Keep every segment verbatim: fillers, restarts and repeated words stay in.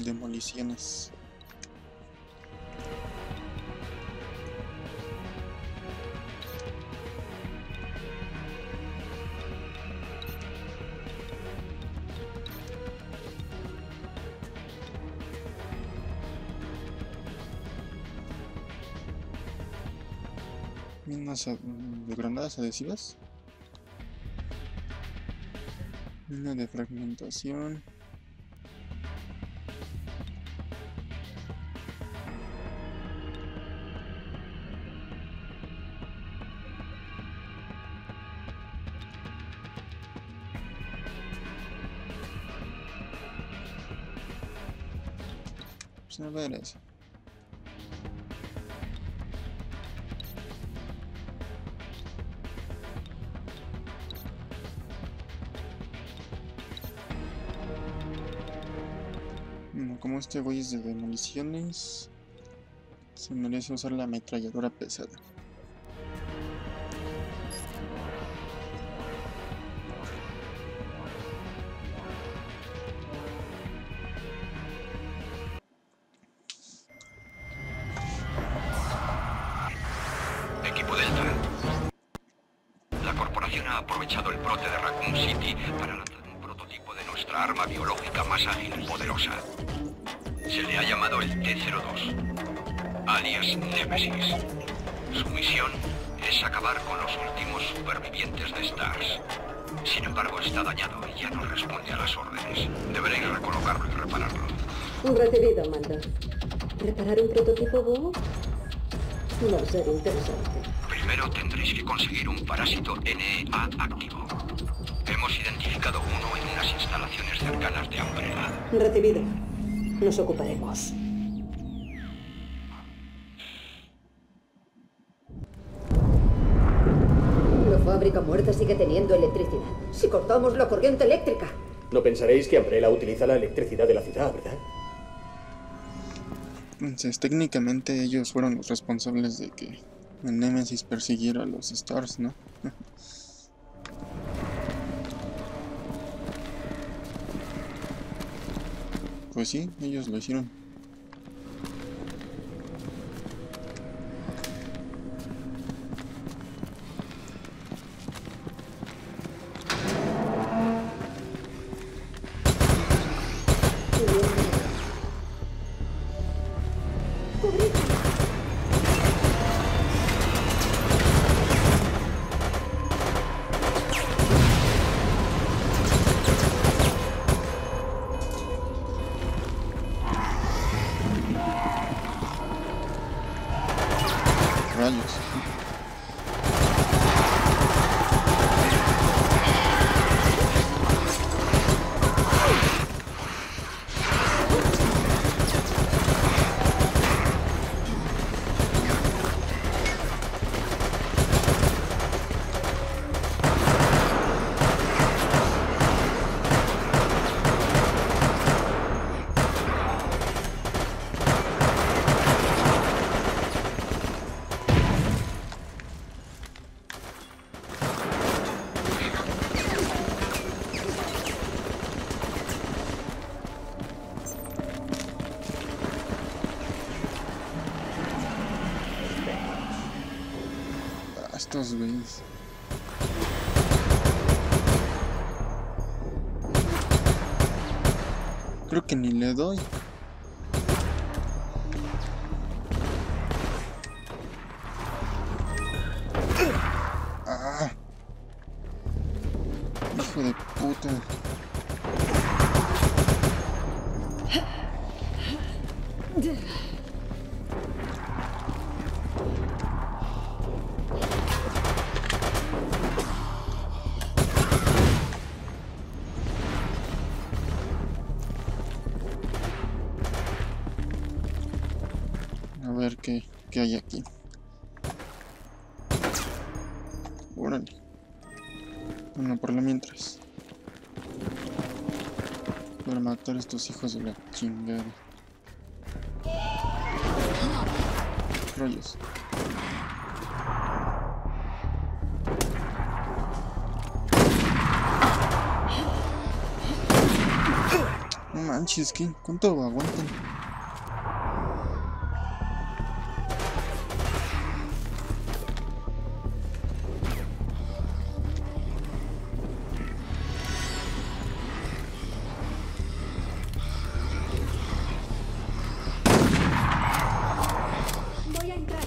demoliciones. Minas de granadas adhesivas. Mina de fragmentación. Pues a ver eso. Como este güey es de demoliciones, se merece usar la ametralladora pesada. Equipo Delta. La corporación ha aprovechado el brote de Raccoon City para lanzar un prototipo de nuestra arma biológica más ágil y poderosa. Se le ha llamado el T cero dos, alias Nemesis. Su misión es acabar con los últimos supervivientes de STARS. Sin embargo, está dañado y ya no responde a las órdenes. Deberéis recolocarlo y repararlo. Recibido, mando. ¿Reparar un prototipo bobo? No sería interesante. Primero tendréis que conseguir un parásito N E A activo. Hemos identificado uno en unas instalaciones cercanas de Umbrella. Recibido. Nos ocuparemos. La fábrica muerta sigue teniendo electricidad. Si cortamos la corriente eléctrica. No pensaréis que Umbrella utiliza la electricidad de la ciudad, ¿verdad? Entonces, técnicamente ellos fueron los responsables de que el Nemesis persiguiera a los STARS, ¿no? Pues sí, ellos lo hicieron. Rayos. Estos güeyes. Creo que ni le doy. Ah. Hijo de puta. A ver qué, qué hay aquí. Órale. Bueno, por lo mientras. Para matar a estos hijos de la chingada. Rayos. No manches, ¿qué? ¿Cuánto aguantan? Voy a entrar.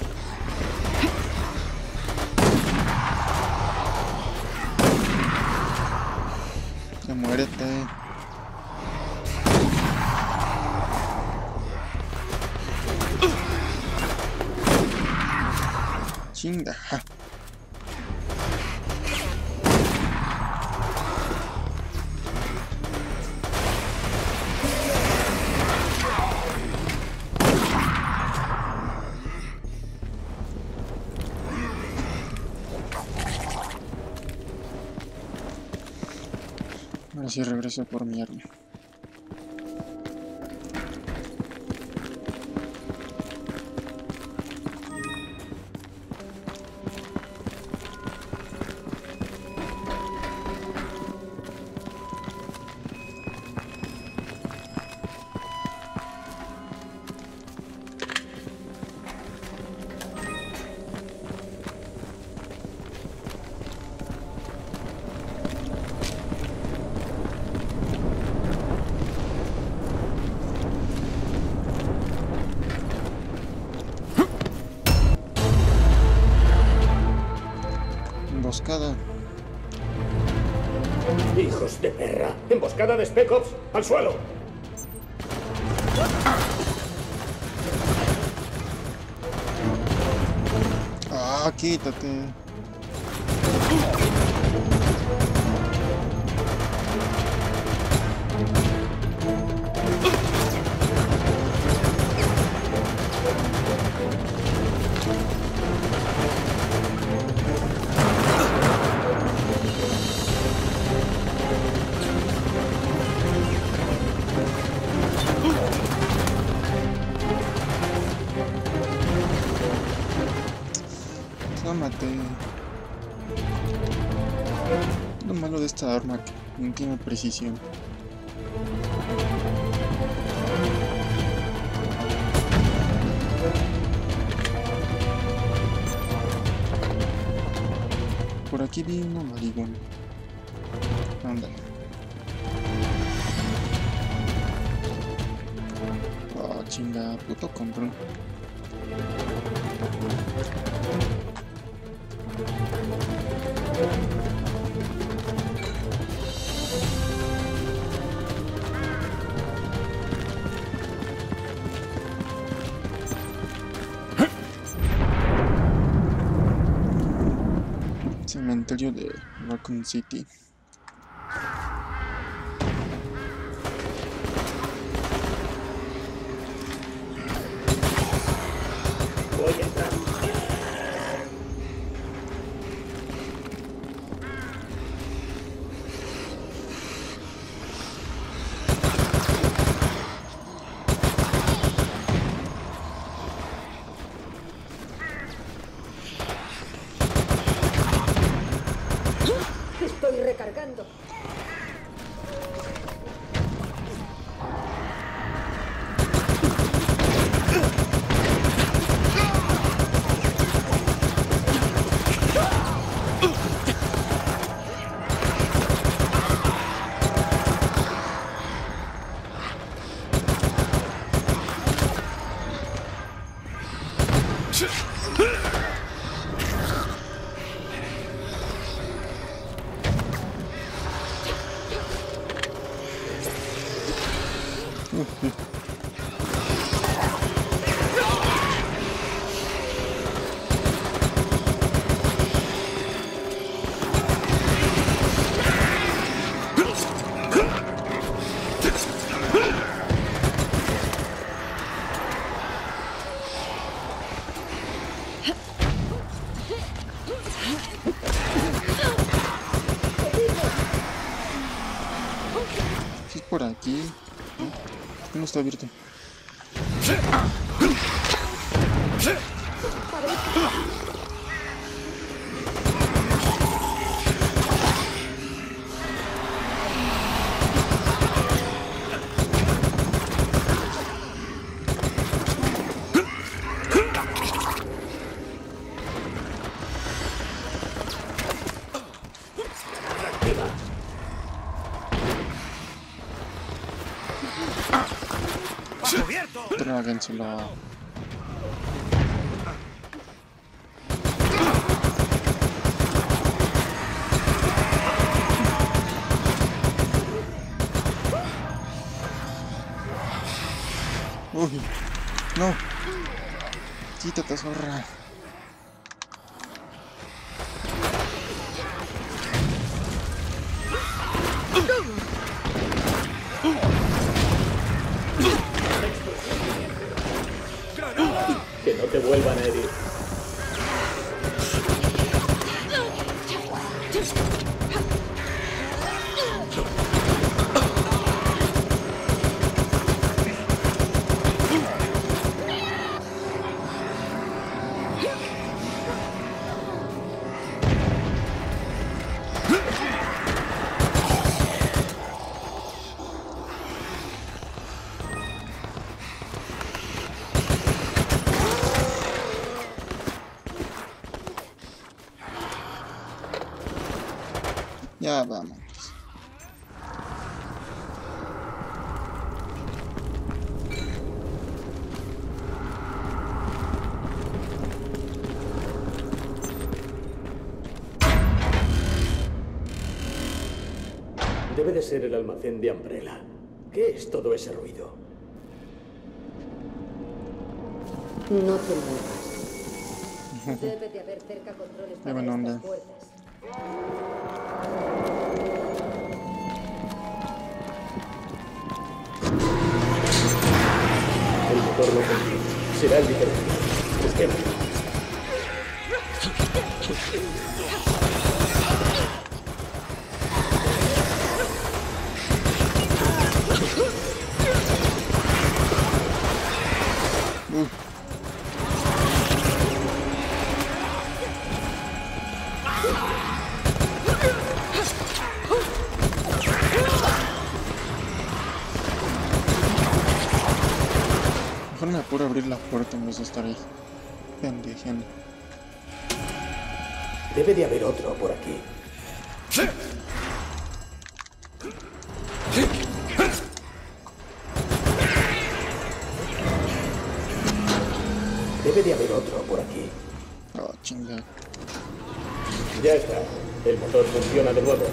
Ya muérete. Chinga. Ja. Ahora sí regreso por mi arma. Emboscada. ¡Hijos de perra! ¡Emboscada de Spec Ops! ¡Al suelo! Ah, quítate. Tómate. Lo malo de esta arma que no tiene precisión. Por aquí vi una marihuana. Ándale. Oh, chinga, puto control. Cementerio de Raccoon City. Voy a entrar. Estoy recargando. Si es por aquí. ¿No está abierto? Tráguenselo. Uy, no. Quítate, zorra. Que no te vuelvan a herir. Ya vamos. Debe de ser el almacén de Umbrella. ¿Qué es todo ese ruido? No te muevas. Debe de haber cerca controles para buena onda. estas puertas. El motor no funciona. Será el diferencial. Busquemos. Uh. Mejor me apuro a abrir la puerta en vez de estar ahí pendejeando. Debe de haber otro por aquí. Debe de haber otro por aquí. Oh, chingada. Ya está. El motor funciona de nuevo.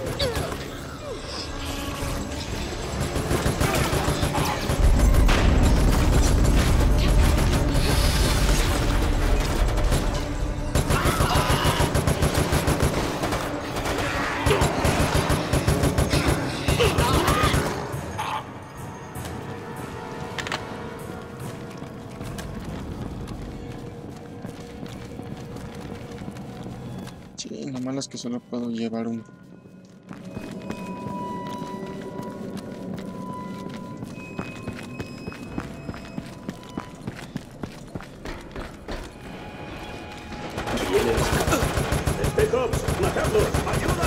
Sí, lo malo es que solo puedo llevar uno. ¡Espejops! ¡Matadlos! ¡Ayuda!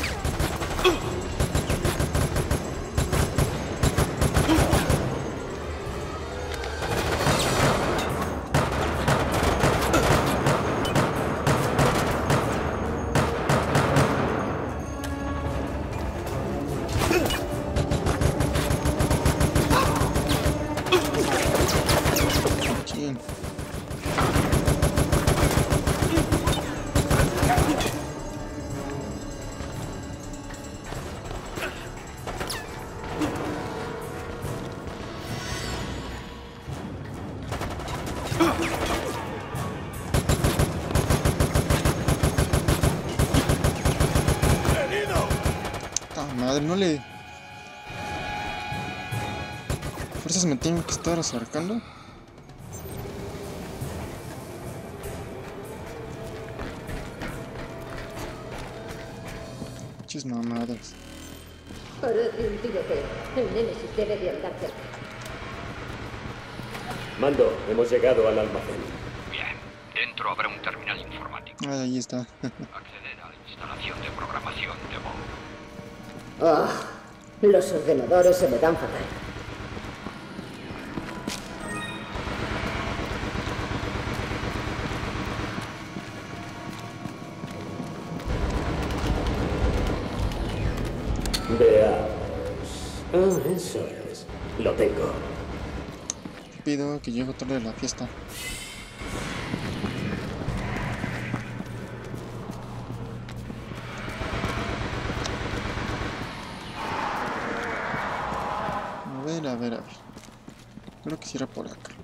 Chin. Ah, madre, no le... ¿Fuerzas me tienen que estar acercando? Chis mamadas. Parece un tiroteo. El Némesis debe de andar cerca. Mando, hemos llegado al almacén. Bien, dentro habrá un terminal informático. Ah, ahí está. Acceder a la instalación de programación de Bob. Ah, los ordenadores se me dan fatal. Veamos. Ah, eso es. Lo tengo. rápido, que llego tarde a la fiesta. A ver, a ver, a ver. Creo que si era por acá.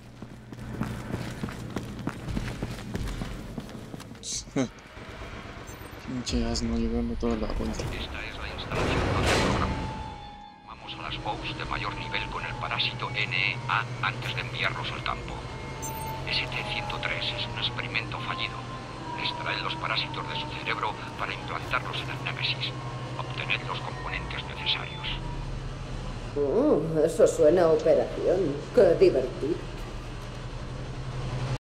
Pinche asno llevando toda la vuelta. Esta es la instalación del programa. Vamos a las bows de mayor nivel con el parásito N E A antes de enviarlos al campo. S T ciento tres es un experimento fallido. Extraed los parásitos de su cerebro para implantarlos en el Némesis. Obtened los componentes necesarios. Oh, eso suena a operación. Qué divertido.